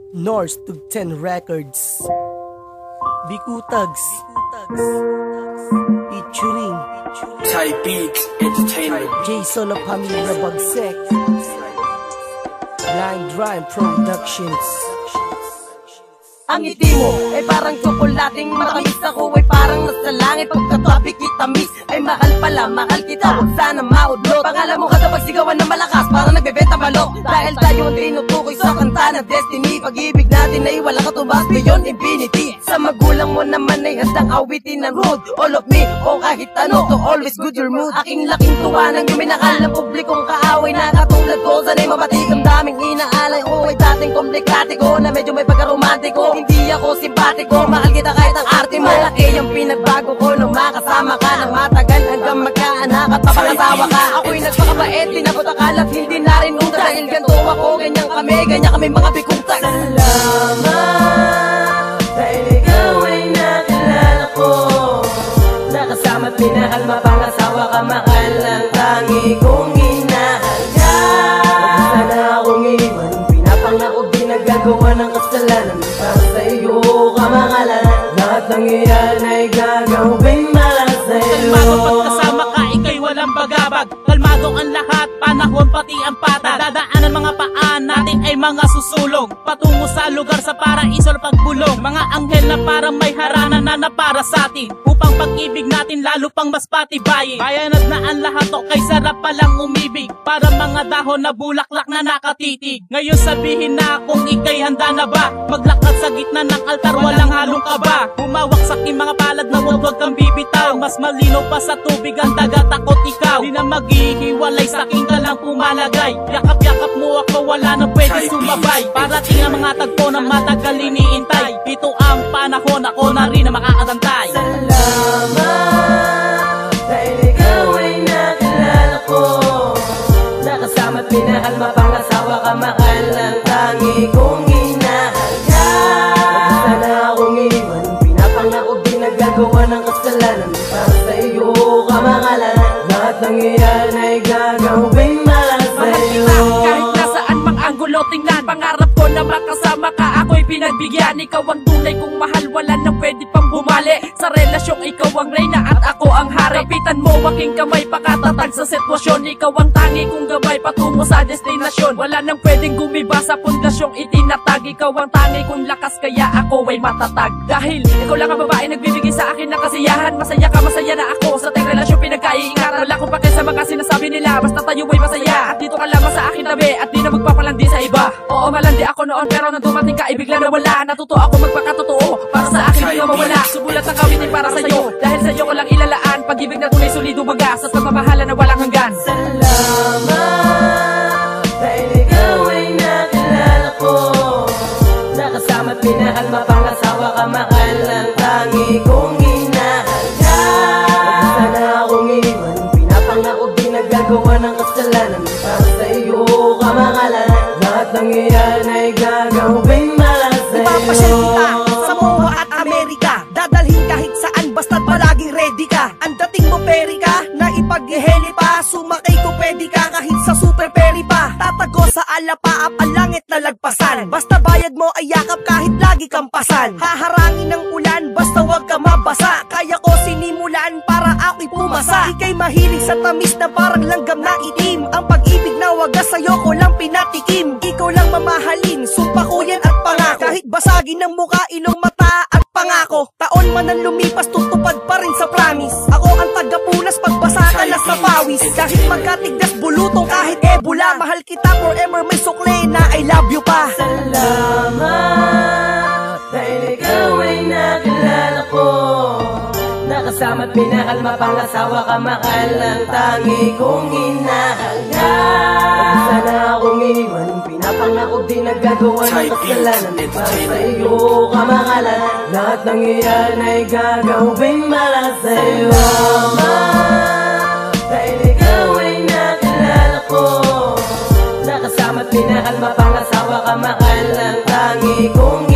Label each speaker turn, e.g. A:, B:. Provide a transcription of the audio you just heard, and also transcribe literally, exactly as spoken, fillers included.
A: North Tugten Records, Bikutags featuring
B: Thai Beats Entertainment,
A: Jason of Pamilya Bagsek, Blind Rhyme Productions.
C: Ang ngiti mo ay parang tsokolating matamis. Ako ay parang nasa langit. Pagka-topic kita miss ay mahal pala, mahal kita. Huwag sana maudlot. Pangalan mo kada pagsigawan ng malakas, parang nagbebenta balok. Dahil tayo ang tinutukoy sa kanta ng destiny. Pag-ibig natin ay walang katumbas beyond infinity. Sa magulang mo naman ay handang awitin ng road. All of me o kahit ano, to always good your mood. Aking laking tuwa ng minakal ng publikong kaaway na katulad ko. Sana'y mabatik ang daming inaalay. O ay dating komplikatiko na medyo may pagkaromantiko. Hindi ako simpatiko, mahal kita kahit ang arte mo. Malaki yung pinagbago ko nung makasama ka ng matagal hanggang magkaanak at papangasawa ka. Ako'y nagpakabait, tinabot akalat, hindi na rin utak. Dahil ganito ako, ganyan kami, ganyan kami mga bikutak. Salamat, dahil ikaw ay nakilala ko. Nakasama't minahal, mapangasawa ka, mahal ang tangi kong inahal ka. Sana akong iwan, pinapangako di nagagawa ng kasalanan. Para sa iyo kamangalan, lahat ng iyan ay gagawin para sa iyo.
D: Kalmado pagkasama ka, ika'y walang bagabag. Kalmado ang lahat, panahon pati ang pata. Dadaanan mga paan natin ay mga susulong patungo sa lugar sa paraiso na pagbulong. Mga anghel na parang may harana na na para sa atin, upang pag-ibig natin lalo pang mas patibayin. Bayanat na ang lahat o kay sarap palang umibig. Para mga dahon na bulaklak na nakatitig. Ngayon sabihin na kung ika'y handa na ba maglakad sa gitna ng altar, walang halong kaba. Humawak sa aking mga palad na huwag huwag kang bibitaw. Mas malinaw pa sa tubig ang dagat, takot ikaw. Di na maghihiwalay, sa akin ka lang pumalagay. Yakap-yakap mo ako, wala na pwede sumabay. Parating ang mga tagpo na matagal iniintay. Ito ang panahon, ako na rin na makakatantay.
C: Salamat, dahil ikaw ay nakilala ko. Nakasama't minahal, mapangasawa ka, mahal ang tangi kong inahal ka. Sana akong iwan, pinapangako di nagagawa ng kasalanan. Para sa iyo kamangalan, lahat ng iyan ay gagawin para sa iyo.
D: Kahit nasaan mang anggulo tingnan, pangarap ko na makasama ka, ako'y pinagbigyan. Ikaw ang tunay kong mahal, wala nang pwede pang bumali. Sa relasyong ikaw ang reyna at ako ang hari. Kapitan mo aking kamay, pakatatag sa sitwasyon. Ikaw ang tangi kong gabay patungo sa destinasyon. Wala nang pwedeng gumiba sa pundasyong itinatag. Ikaw ang tangi kong lakas, kaya ako ay matatag. Dahil ikaw lang ang babae nagbibigay sa akin ng kasiyahan. Masaya ka, masaya na ako, sa ating relasyon pinagkaiingatan. Wala akong pake sa mga sinasabi nila, basta tayo ay masaya. At dito ka lamang sa akin tabi, at di na magpapalandi sa iba. Oo, malandi ako noon, pero nang dumating ka, ibigla na wala. Natuto ako magpakatotoo, para sa akin di na mawala. Subulat ang kawitin para sa'yo, dahil sa'yo ko lang ilalaan. Pag-ibig na tunay, solido magas, at pagmamahala na walang hanggan.
C: Salamat, dahil ikaw ay nakilala ko. Nakasama't minahal, mapangasawa ka, mahal ang tangi kong inahal ka. Sana akong iwan, pinapangako di nagagawa ng kasalanan. Para sa iyo kamangalan, lahat ng iyan ay gagawin para sa iyo.
A: Ipapasyal kita sa Moa at Amerika, dadalhin kahit saan basta't palaging ready ka. Ang dating mo peri ka, na ipag-iheli pa. Sumakay ko pwede ka kahit sa super peri pa. Tatago sa alapaap ang langit na lagpasan. Basta bayad mo ay yakap kahit lagi kang pasan. Haharangin ng ulan basta wag ka mabasa. Kaya ko sinimulan para ako'y pumasa. Ika'y mahilig sa tamis na parang langgam na itim. Ang pag-ibig na wagas sa'yo ko lang pinatikim. Ikaw lang mamahalin, sumpa ko yan at pangako. Kahit basagin ng muka, ilong mata at pangako. Taon man ang lumipas, tutupad pa rin sa promise. Ako ang tagapulas, pagbasa ka na sa pawis. Kahit magkatigdas bulutong, kahit ebola. Mahal kita forever, may sukle na I love you pa.
C: Salamat, dahil ikaw ay nakilala ko. Nakasama't minahal, mapangasawa ka, mahal ang tangi kong inahal ka. Sana akong iwan, pinapangako di nagagawa ng kasalanan. Para sa iyo kamangalan, lahat ng iyan ay gagawin para sa iyo. Salamat, dahil ikaw ay nakilala ko. Nakasama't minahal, mapangasawa ka, mahal ang tangi kong